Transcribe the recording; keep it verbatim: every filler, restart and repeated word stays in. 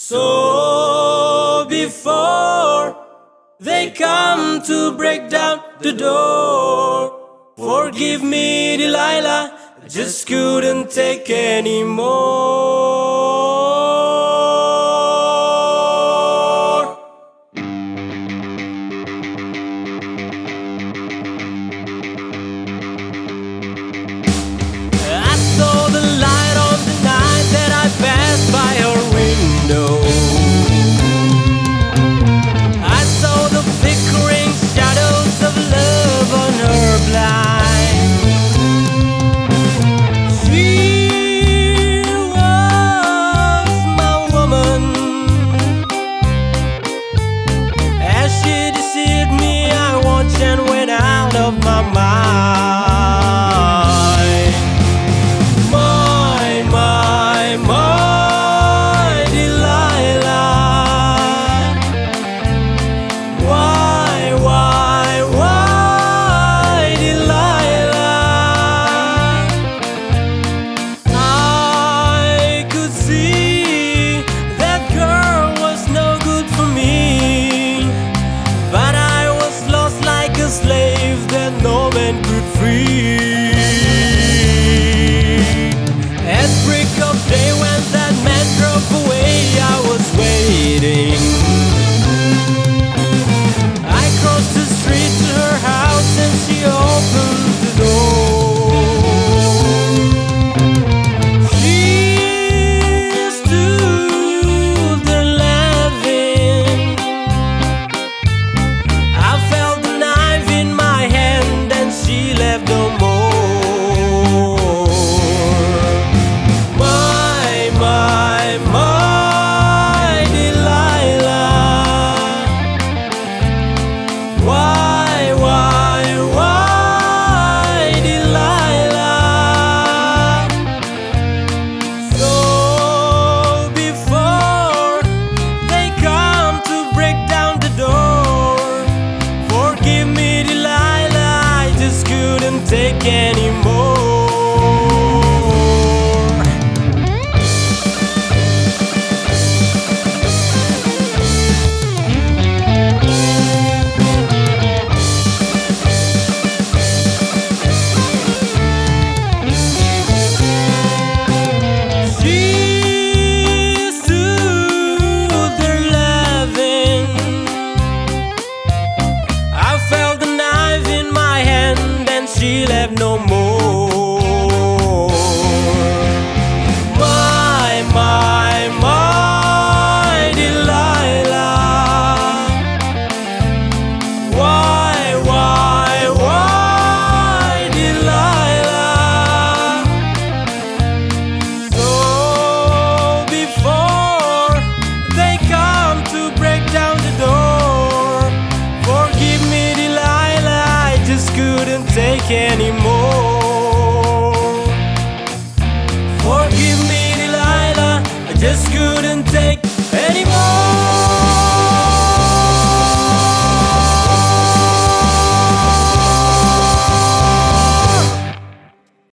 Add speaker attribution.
Speaker 1: So before they come to break down the door, forgive me, Delilah, I just couldn't take anymore. I saw the light on the night that I passed by her window. I saw the flickering shadows of love on her blind. She was my woman. As she deceived me, I watched and went out of my mind. At break of day when that man drove away, I was waiting. I crossed the street to her house and she opened the door. She stood there laughing. I felt the knife in my hand and she left no more. Take anymore. She stood there laughing. I felt the knife in my hand and she left no more. My, my, my Delilah. Why, why, why Delilah? So before they come to break down the door, forgive me, Delilah, I just couldn't take anymore. Forgive me, Delilah, I just couldn't take